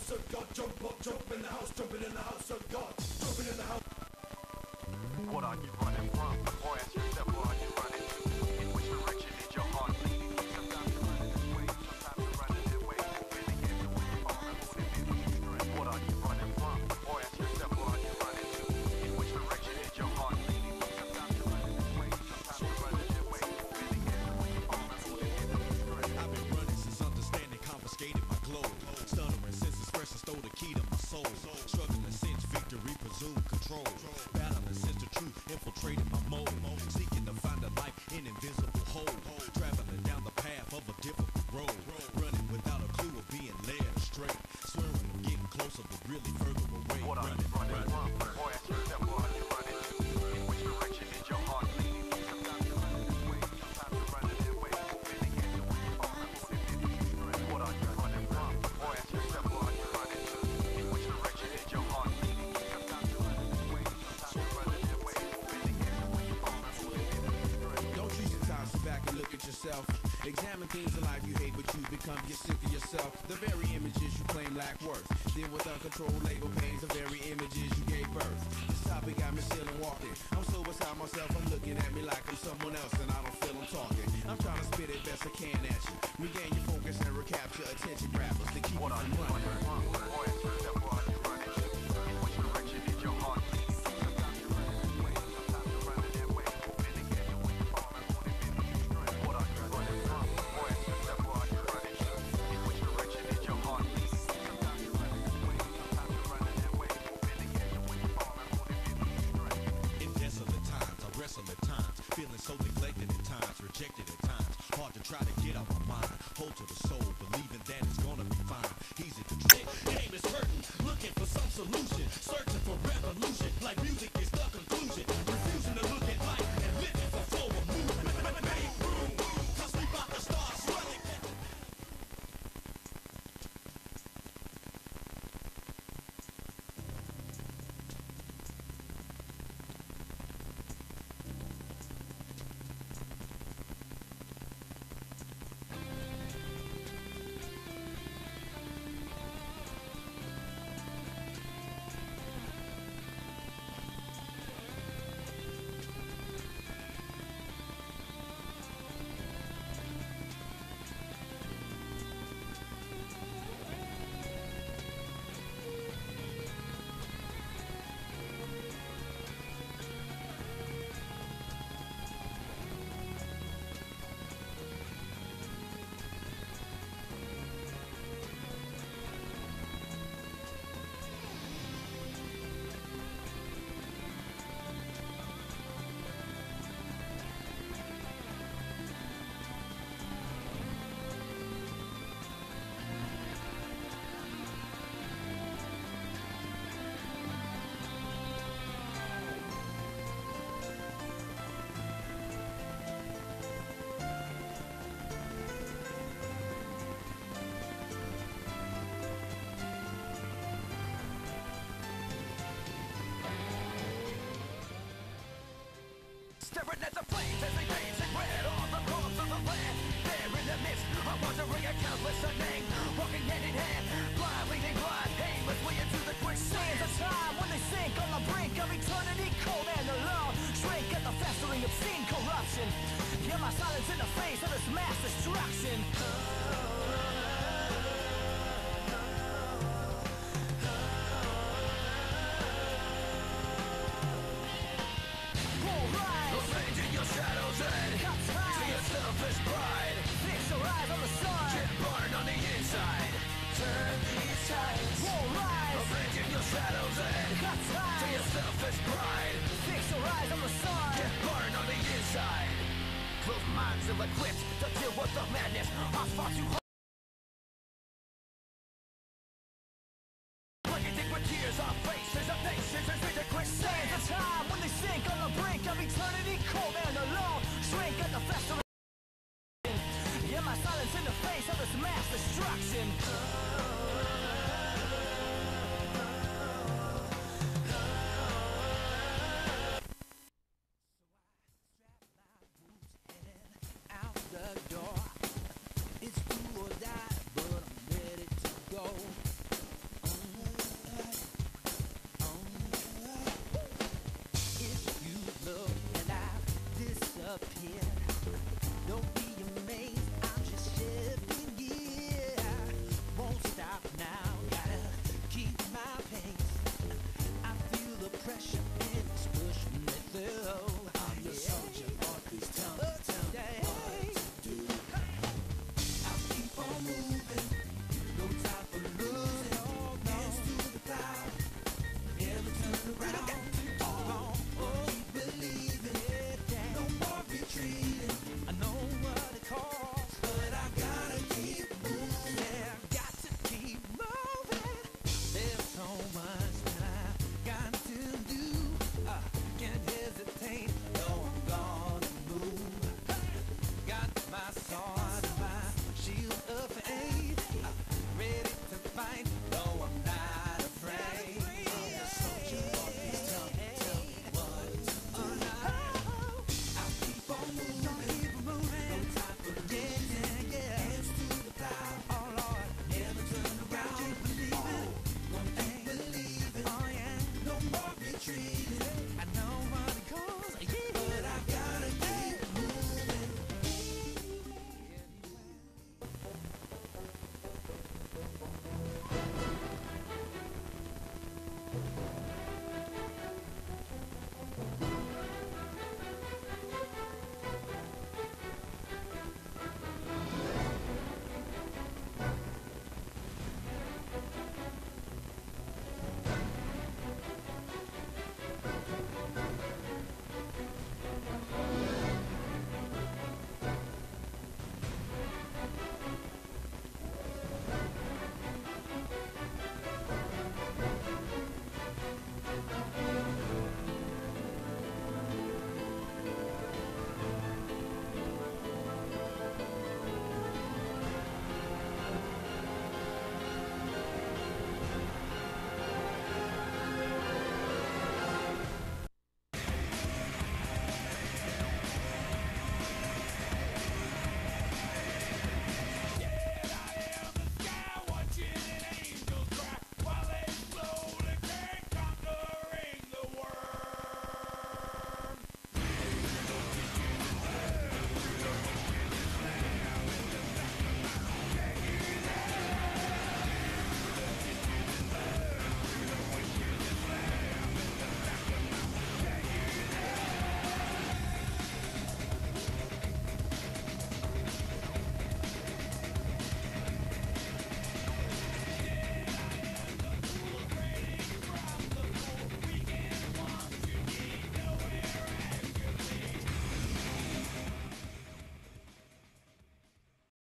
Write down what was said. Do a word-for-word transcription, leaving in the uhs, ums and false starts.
Examine things in life you hate, but you become you're sick of yourself. The very images you claim lack worth. Deal with uncontrolled labor pains, the very images you gave birth. This topic got me still and walking. I'm so beside myself, I'm looking at me like I'm someone else, and I don't feel I'm talking. I'm trying to spit it best I can at you. Regain your focus and recapture attention grabbers to keep you from running. Staring at the flames as they dance and red on the corpse of the land. There in the midst of wandering and countless unnamed, walking hand in hand, blind leading blind, aimlessly into the quicksand. There's a time when they sink on the brink of eternity, cold and alone, shrink at the festering obscene corruption. Hear my silence in the face of this mass destruction. Shadows and to your selfish pride. Fix your eyes on the sun. Get burned on the inside. Turn these tides. Won't rise. Avenging your shadows and to your selfish pride. Fix your eyes on the sun. Get burned on the inside. Closed minds ill-equipped to deal with the madness. I fought too hard. Blanketed with tears on faces of nations and street to quicksand. There's a time when they sink on the brink of eternity, cold and alone, shrink at the festering. Hear my silence in the face of this mass destruction. Out the door. It's do or die, but I'm ready to go. appeared. Don't